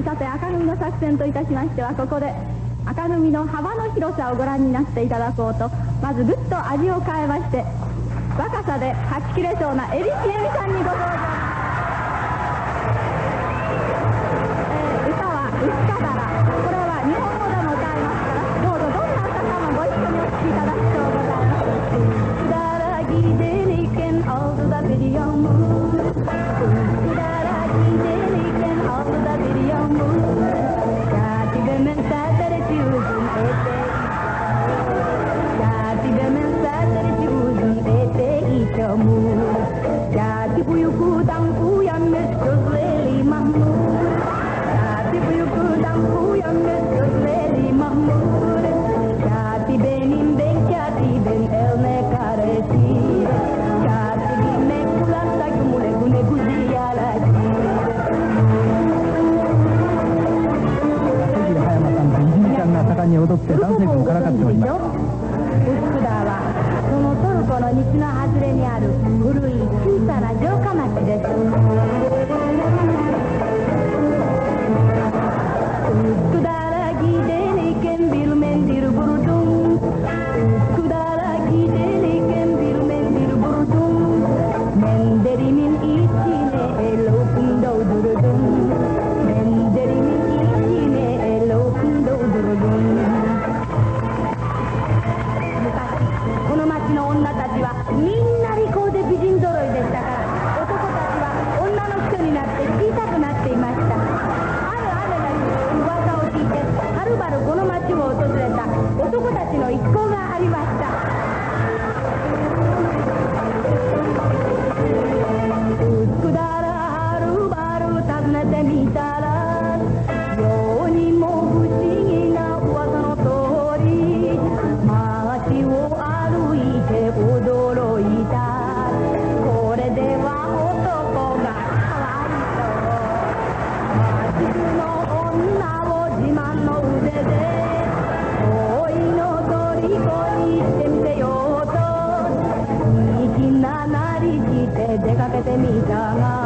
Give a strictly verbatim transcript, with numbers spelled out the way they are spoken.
さて、赤組の作戦といたしましては、ここで赤組の幅の広さをご覧になっていただこうと、まずぐっと味を変えまして、若さではち切れそうな蛭子恵美さんにご登場。えー、歌は「うっかだら」。これは日本語でも歌えますから、どうぞどんな歌かもご一緒にお聴きいただきとうございます。うっかだらぎでにけんall the video moon。 うっかだらぎでにけんall the video moon。 Kati bemen sadar ci uzun ete Kati bemen sadar ci uzun ete itamu Kati buyuku dangku yang mesjozleli mahmur Kati buyuku dangku yang mesjozleli mahmur Kati benim ben kati ben elne karesi Kati bime kulakta gumule gune guziyalaji。 盛んに踊って男性軍からかっております。 ウスクダーはそのトルコの西の外れにある古い小さな城下町です。ウスクダラギデリケンビルメンディルブルドンウスクダラギデリケンビルメンディルブルドンメンデリミンイチネエロープンドウドルドンメンデリミンイチネエロープンドウドルドン。この町の女たちはみんな利口で美人揃いでしたから、男たちは女の人になって小さくなっていました。ある雨の日、噂を聞いてはるばるこの町を訪れた男たちの一行がありました。うっくだらはるばる訪ねてみたら、世にも不思議な噂の通り、街を歩いて驚いた。これでは男がかわいそう。街の女を自慢の腕で恋の虜にしてみせようと、粋ななりして出かけてみたが